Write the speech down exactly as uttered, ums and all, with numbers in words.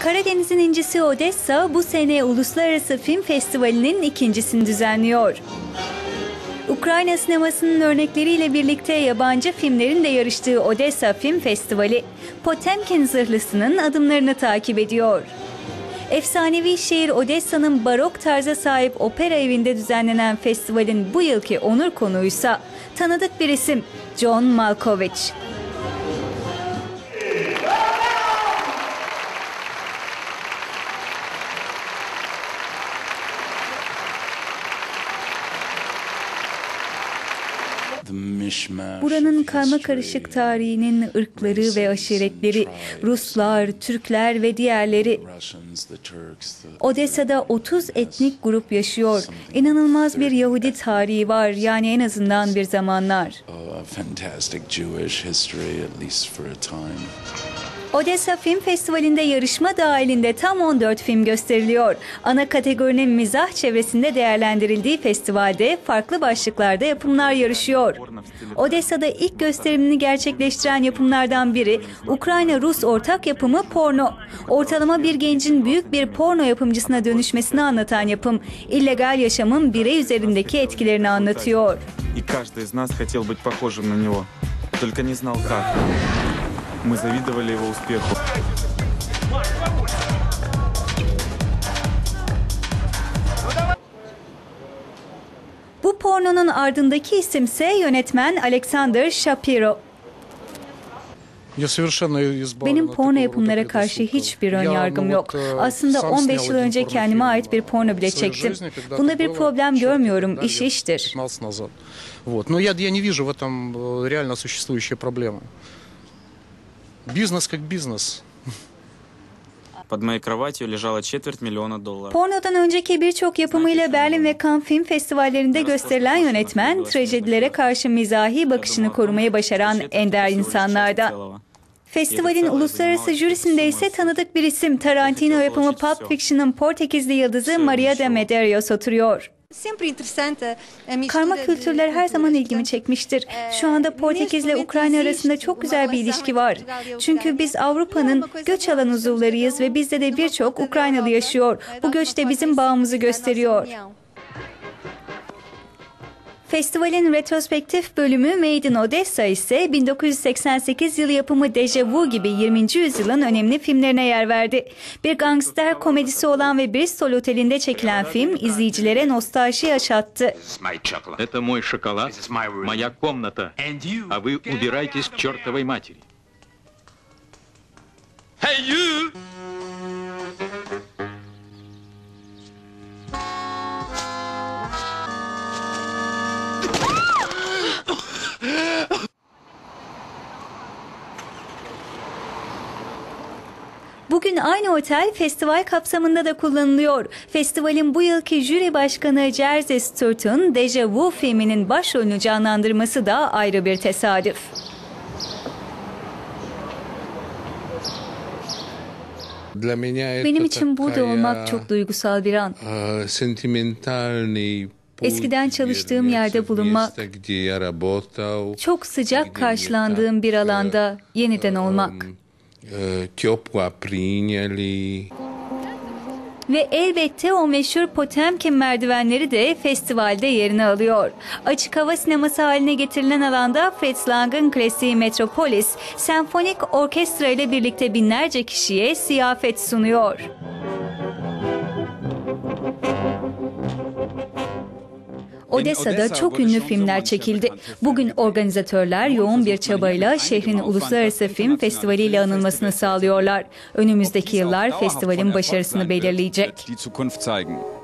Karadeniz'in incisi Odessa bu sene Uluslararası Film Festivali'nin ikincisini düzenliyor. Ukrayna sinemasının örnekleriyle birlikte yabancı filmlerin de yarıştığı Odessa Film Festivali, Potemkin zırhlısının adımlarını takip ediyor. Efsanevi şehir Odessa'nın barok tarza sahip opera evinde düzenlenen festivalin bu yılki onur konuğuysa tanıdık bir isim, John Malkovich. Buranın karmakarışık tarihinin ırkları ve aşiretleri, Ruslar, Türkler ve diğerleri. Odessa'da otuz etnik grup yaşıyor. İnanılmaz bir Yahudi tarihi var, yani en azından bir zamanlar. Odessa Film Festivali'nde yarışma dahilinde tam on dört film gösteriliyor. Ana kategorinin mizah çevresinde değerlendirildiği festivalde farklı başlıklarda yapımlar yarışıyor. Odessa'da ilk gösterimini gerçekleştiren yapımlardan biri Ukrayna-Rus ortak yapımı Porno. Ortalama bir gencin büyük bir porno yapımcısına dönüşmesini anlatan yapım, illegal yaşamın birey üzerindeki etkilerini anlatıyor. Мы завидовали его успеху. Bu pornonun ardındaki isimse yönetmen Alexander Shapiro. Benim porno yapımlara karşı hiçbir ön yargım yok. Aslında on beş yıl önce kendime ait bir porno bile çektim. Bunda bir problem görmüyorum, iş iştir. Бизнес как бизнес. Под моей кроватью лежало четверть миллиона долларов. Pornodan önceki birçok yapımıyla Berlin ve Cannes film festivallerinde gösterilen yönetmen, trajedilere karşı mizahi bakışını korumayı başaran ender insanlardan. Festivalin uluslararası jürisinde ise tanıdık bir isim, Tarantino yapımı Pulp Fiction'ın Portekizli yıldızı Maria de Medeiros oturuyor. Karma kültürler her zaman ilgimi çekmiştir. Şu anda Portekiz ile Ukrayna arasında çok güzel bir ilişki var. Çünkü biz Avrupa'nın göç alan uzuvlarıyız ve bizde de birçok Ukraynalı yaşıyor. Bu göç de bizim bağımızı gösteriyor. Festivalin retrospektif bölümü Made in Odessa ise bin dokuz yüz seksen sekiz yılı yapımı Deja Vu gibi yirminci yüzyılın önemli filmlerine yer verdi. Bir gangster komedisi olan ve Bristol Oteli'nde çekilen film izleyicilere nostalji yaşattı. Это мой шоколад, моя комната, а вы убирайтесь к чертовой матери. Hey you! Bugün aynı otel festival kapsamında da kullanılıyor. Festivalin bu yılki jüri başkanı Jerzy Sturt'un Deja Vu filminin başrolünü canlandırması da ayrı bir tesadüf. Benim için burada olmak çok duygusal bir an. Eskiden çalıştığım yerde bulunmak, çok sıcak karşılandığım bir alanda yeniden olmak. Ve elbette o meşhur Potemkin merdivenleri de festivalde yerini alıyor. Açık hava sineması haline getirilen alanda Fritz Lang'ın klasiği Metropolis, senfonik orkestra ile birlikte binlerce kişiye ziyafet sunuyor. Odessa'da çok ünlü filmler çekildi. Bugün organizatörler yoğun bir çabayla şehrin Uluslararası Film Festivali ile anılmasını sağlıyorlar. Önümüzdeki yıllar festivalin başarısını belirleyecek.